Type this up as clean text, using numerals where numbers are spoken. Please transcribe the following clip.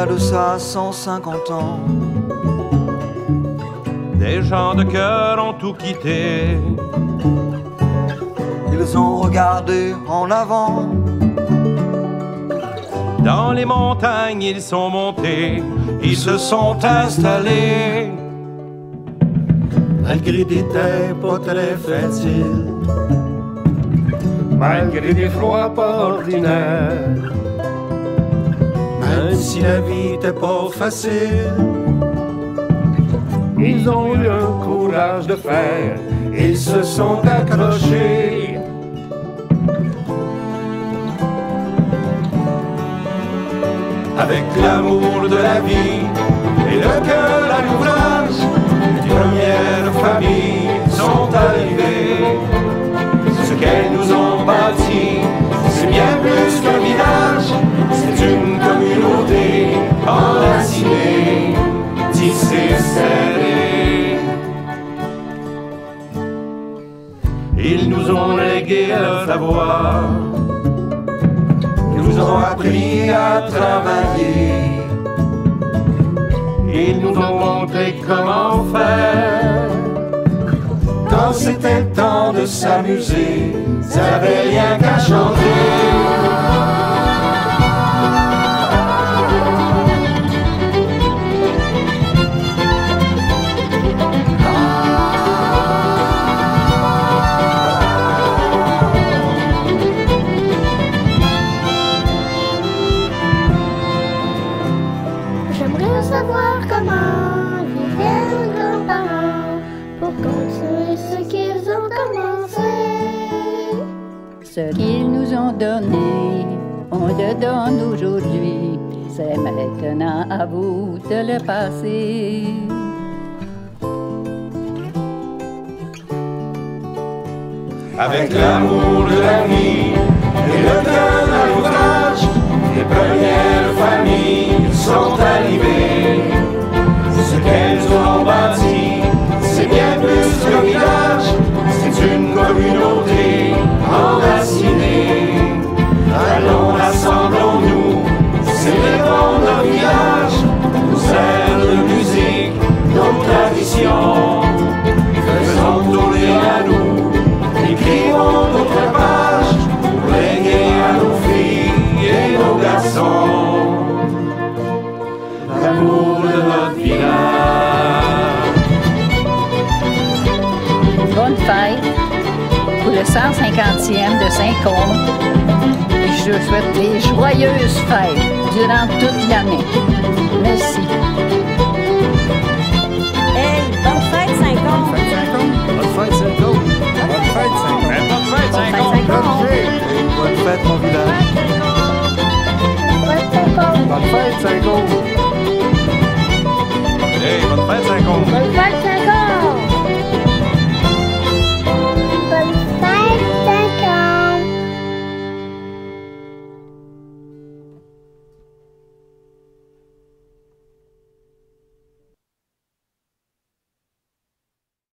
a de ça 150 ans. Des gens de cœur ont tout quitté. Ils ont regardé en avant. Dans les montagnes, ils sont montés, ils se sont installés. Malgré des temps pas très faciles, malgré des froids pas ordinaires, même si la vie était pas facile, ils ont eu un courage de fer, ils se sont accrochés. Avec l'amour de la vie et le cœur à l'ouvrage, les premières familles sont arrivées. Ce qu'elles nous ont bâti, c'est bien plus qu'un village, c'est une communauté enracinée, tissée, serrée. Ils nous ont légué le savoir, Nous ont appris à travailler. ils nous ont montré comment faire. quand c'était le temps de s'amuser, ça n'avait rien qu'à changer. J'aimerais savoir comment vivaient nos grands-parents pour continuer ce qu'ils ont commencé. Ce qu'ils nous ont donné, on le donne aujourd'hui. C'est maintenant à vous de le passer. Avec l'amour de la vie et le cœur à l'ouvrage, les premières familles sont arrivées. Ce qu'elles ont bâti, c'est bien plus qu'un village, c'est une communauté enracinée. Allons, rassemblons-nous, célébrons nos villages, nos airs de musique, nos traditions. Faisons tourner à nous, écrivons notre page pour léguer à nos filles et nos garçons l'amour de notre village. Bonne fête pour le 150e de Saint-Côme. Je vous souhaite des joyeuses fêtes durant toute l'année. Merci. Hey, bonne fête Saint-Côme! Bonne fête, Saint-Côme! Bonne fête, Saint-Côme! Bonne fête, Saint-Côme! Bonne fête, mon village. Bonne fête, Saint-Côme! Hey, bonne fête, Saint-Côme! Bonne fête,